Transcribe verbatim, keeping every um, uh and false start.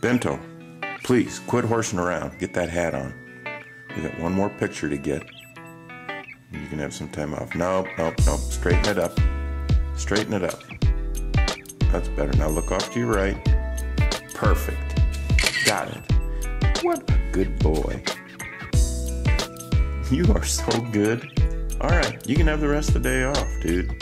Bento, please quit horsing around. Get that hat on. We got one more picture to get. You can have some time off. Nope, nope, nope. Straighten it up. Straighten it up. That's better. Now look off to your right. Perfect. Got it. What a good boy. You are so good. All right, you can have the rest of the day off, dude.